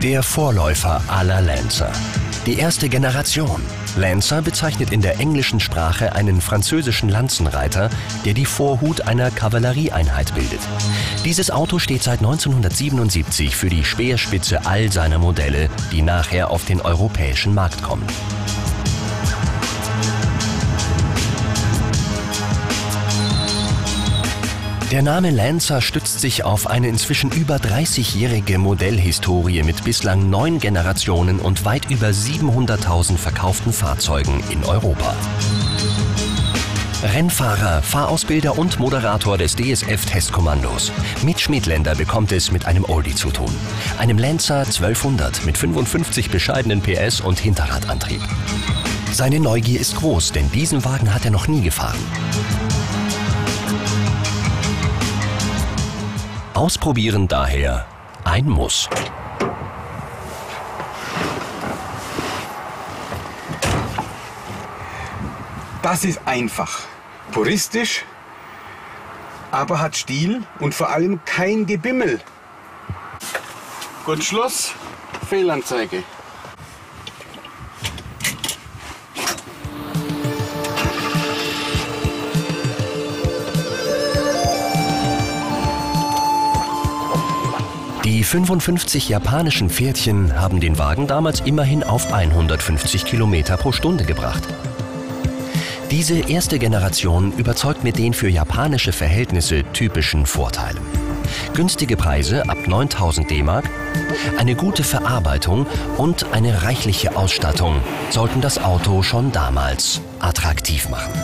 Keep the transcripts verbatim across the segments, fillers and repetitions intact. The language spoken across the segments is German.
Der Vorläufer aller Lancer. Die erste Generation. Lancer bezeichnet in der englischen Sprache einen französischen Lanzenreiter, der die Vorhut einer Kavallerieeinheit bildet. Dieses Auto steht seit neunzehnhundertsiebenundsiebzig für die Speerspitze all seiner Modelle, die nachher auf den europäischen Markt kommen. Der Name Lancer stützt sich auf eine inzwischen über dreißigjährige Modellhistorie mit bislang neun Generationen und weit über siebenhunderttausend verkauften Fahrzeugen in Europa. Rennfahrer, Fahrausbilder und Moderator des D S F-Testkommandos. Mitch Schmidländer bekommt es mit einem Oldie zu tun. Einem Lancer zwölfhundert mit fünfundfünfzig bescheidenen P S und Hinterradantrieb. Seine Neugier ist groß, denn diesen Wagen hat er noch nie gefahren. Ausprobieren daher ein Muss. Das ist einfach, puristisch, aber hat Stil und vor allem kein Gebimmel. Gut, Schluss, Fehlanzeige. Die fünfundfünfzig japanischen Pferdchen haben den Wagen damals immerhin auf hundertfünfzig Kilometer pro Stunde gebracht. Diese erste Generation überzeugt mit den für japanische Verhältnisse typischen Vorteilen. Günstige Preise ab neuntausend D-Mark, eine gute Verarbeitung und eine reichliche Ausstattung sollten das Auto schon damals attraktiv machen.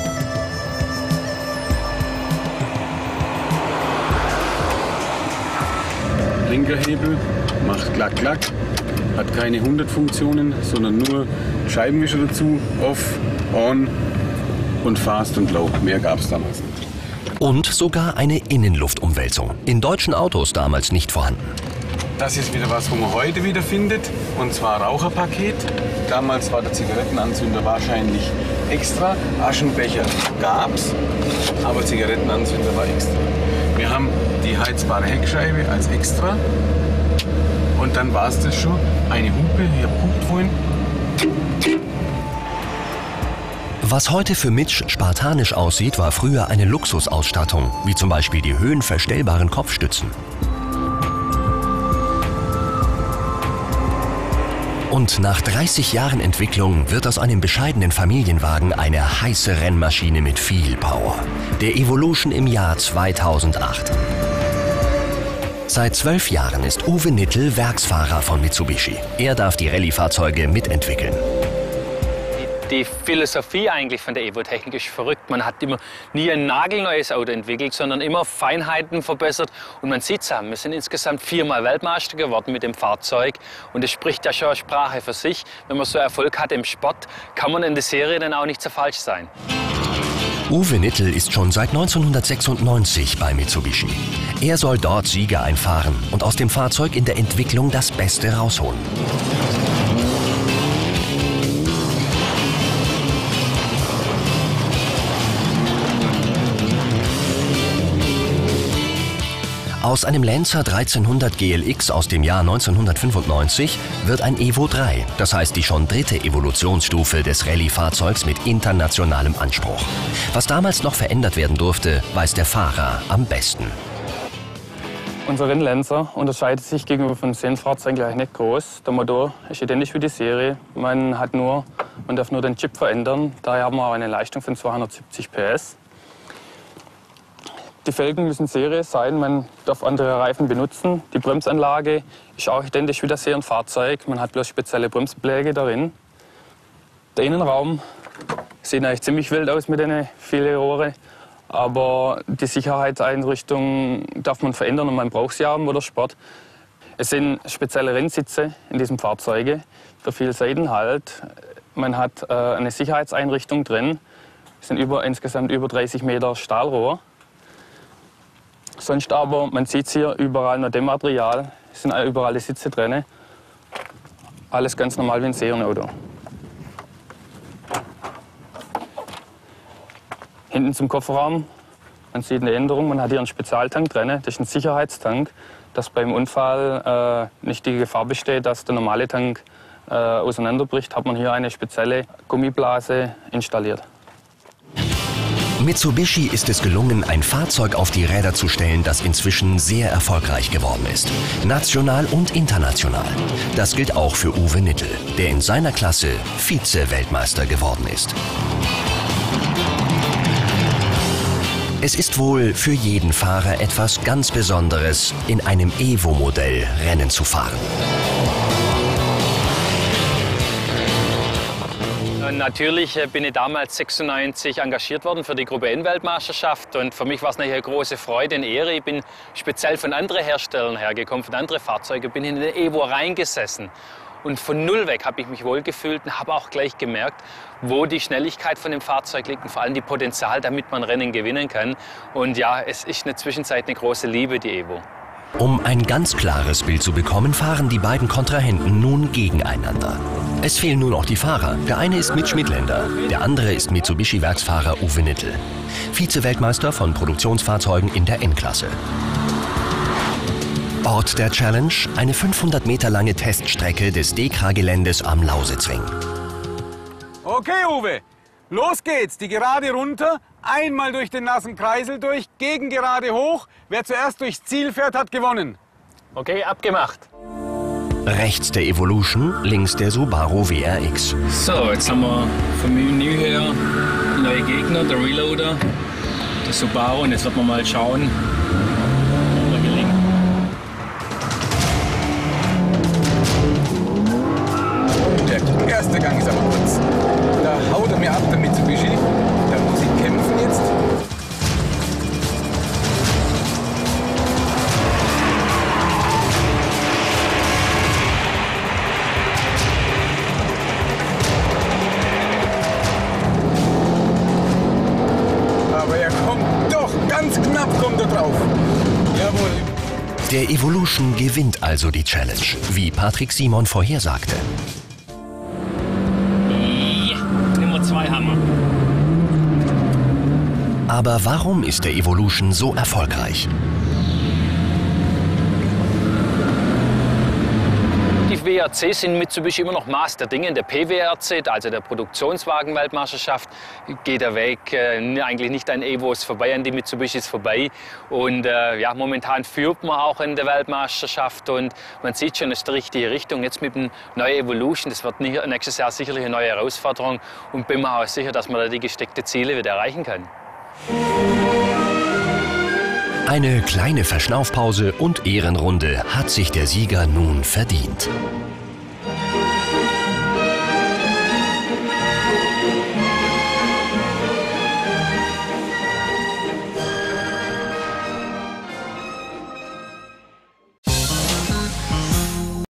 Linker Hebel macht klack klack, hat keine hundert Funktionen, sondern nur Scheibenwischer dazu, off, on und fast und low. Mehr gab es damals nicht. Und sogar eine Innenluftumwälzung. In deutschen Autos damals nicht vorhanden. Das ist wieder was, wo man heute wieder findet, und zwar Raucherpaket. Damals war der Zigarettenanzünder wahrscheinlich extra. Aschenbecher gab's, aber Zigarettenanzünder war extra. Wir haben die heizbare Heckscheibe als extra. Und dann war es das schon. Eine Hupe, hier hupt vorhin. Was heute für Mitch spartanisch aussieht, war früher eine Luxusausstattung, wie zum Beispiel die höhenverstellbaren Kopfstützen. Und nach dreißig Jahren Entwicklung wird aus einem bescheidenen Familienwagen eine heiße Rennmaschine mit viel Power. Der Evolution im Jahr zweitausendacht. Seit zwölf Jahren ist Uwe Nittel Werksfahrer von Mitsubishi. Er darf die Rallye-Fahrzeuge mitentwickeln. Die Philosophie eigentlich von der Evo-Technik ist verrückt. Man hat immer nie ein nagelneues Auto entwickelt, sondern immer Feinheiten verbessert. Und man sieht es ja, wir sind insgesamt viermal Weltmeister geworden mit dem Fahrzeug. Und das spricht ja schon eine Sprache für sich. Wenn man so Erfolg hat im Sport, kann man in der Serie dann auch nicht so falsch sein. Uwe Nittel ist schon seit neunzehnhundertsechsundneunzig bei Mitsubishi. Er soll dort Sieger einfahren und aus dem Fahrzeug in der Entwicklung das Beste rausholen. Aus einem Lancer dreizehnhundert G L X aus dem Jahr neunzehnhundertfünfundneunzig wird ein Evo drei, das heißt die schon dritte Evolutionsstufe des Rallye-Fahrzeugs mit internationalem Anspruch. Was damals noch verändert werden durfte, weiß der Fahrer am besten. Unser Rennlancer unterscheidet sich gegenüber von Serienfahrzeugen gleich nicht groß. Der Motor ist identisch wie die Serie. Man, hat nur, man darf nur den Chip verändern. Daher haben wir auch eine Leistung von zweihundertsiebzig P S. Die Felgen müssen Serie sein, man darf andere Reifen benutzen. Die Bremsanlage ist auch identisch wie das Serienfahrzeug, man hat bloß spezielle Bremsbeläge darin. Der Innenraum sieht eigentlich ziemlich wild aus mit den vielen Rohren, aber die Sicherheitseinrichtung darf man verändern und man braucht sie auch im Motorsport. Es sind spezielle Rennsitze in diesem Fahrzeug für viel Seitenhalt. Man hat äh, eine Sicherheitseinrichtung drin, es sind über, insgesamt über dreißig Meter Stahlrohr. Sonst aber, man sieht hier überall noch dem Material, es sind überall die Sitze drin. Alles ganz normal wie ein Serienauto. Hinten zum Kofferraum, man sieht eine Änderung, man hat hier einen Spezialtank drin, das ist ein Sicherheitstank. dass beim Unfall äh, nicht die Gefahr besteht, dass der normale Tank äh, auseinanderbricht, hat man hier eine spezielle Gummiblase installiert. Mitsubishi ist es gelungen, ein Fahrzeug auf die Räder zu stellen, das inzwischen sehr erfolgreich geworden ist. National und international. Das gilt auch für Uwe Nittel, der in seiner Klasse Vize-Weltmeister geworden ist. Es ist wohl für jeden Fahrer etwas ganz Besonderes, in einem Evo-Modell Rennen zu fahren. Natürlich bin ich damals sechsundneunzig engagiert worden für die Gruppe N-Weltmeisterschaft und für mich war es eine große Freude und Ehre. Ich bin speziell von anderen Herstellern hergekommen, von anderen Fahrzeugen, bin in den Evo reingesessen. Und von null weg habe ich mich wohlgefühlt und habe auch gleich gemerkt, wo die Schnelligkeit von dem Fahrzeug liegt und vor allem die Potenzial, damit man Rennen gewinnen kann. Und ja, es ist in der Zwischenzeit eine große Liebe, die Evo. Um ein ganz klares Bild zu bekommen, fahren die beiden Kontrahenten nun gegeneinander. Es fehlen nur noch die Fahrer. Der eine ist Mitch Midländer, der andere ist Mitsubishi-Werksfahrer Uwe Nittel. Vize-Weltmeister von Produktionsfahrzeugen in der N-Klasse. Ort der Challenge, eine fünfhundert Meter lange Teststrecke des D K Geländes am Lausitzring. Okay, Uwe, los geht's. Die Gerade runter, einmal durch den nassen Kreisel durch, gegen Gerade hoch. Wer zuerst durchs Ziel fährt, hat gewonnen. Okay, abgemacht. Rechts der Evolution, links der Subaru W R X. So, jetzt haben wir vom Menü her neue Gegner, der Reloader, der Subaru, und jetzt wird man mal schauen, ob er gelingt. Der erste Gang ist aber kurz. Da haut er mir ab, der Mitsubishi. Da muss ich kämpfen jetzt. Aber er kommt doch, ganz knapp kommt er drauf. Jawohl. Der Evolution gewinnt also die Challenge, wie Patrick Simon vorhersagte. Zwei Hammer. Aber warum ist der Evolution so erfolgreich? Die W R C sind Mitsubishi immer noch Maß der Dinge. Der P W R C, also der Produktionswagen-Weltmeisterschaft, geht der Weg äh, eigentlich nicht an Evos vorbei, an die Mitsubishis vorbei. Und äh, ja, momentan führt man auch in der Weltmeisterschaft und man sieht schon, es ist die richtige Richtung. Jetzt mit dem neuen Evolution, das wird nächstes Jahr sicherlich eine neue Herausforderung und bin mir auch sicher, dass man da die gesteckten Ziele wieder erreichen kann. Eine kleine Verschnaufpause und Ehrenrunde hat sich der Sieger nun verdient.